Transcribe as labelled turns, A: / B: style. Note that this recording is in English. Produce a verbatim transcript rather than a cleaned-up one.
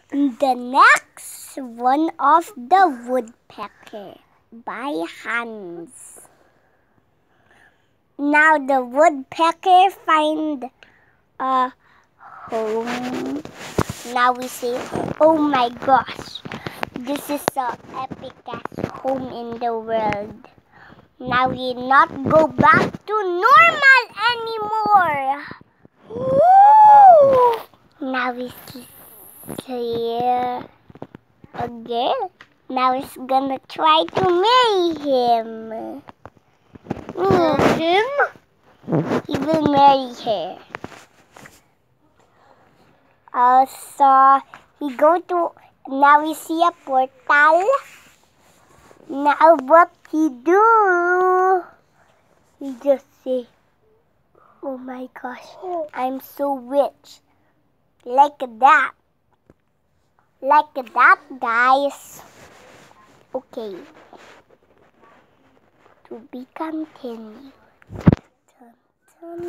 A: The next one of the Woodpecker by Hanz. Now the Woodpecker find a home. Now we say, oh my gosh, this is the epicest home in the world. Now we not go back to normal anymore. Woo! Now we see a girl. Now it's gonna try to marry him. Marry him? He will marry her. Also, he go to, now we see a portal. Now what he do? He just say, oh my gosh, I'm so rich. Like that. Like that, guys. Okay. To be continued. Dun, dun.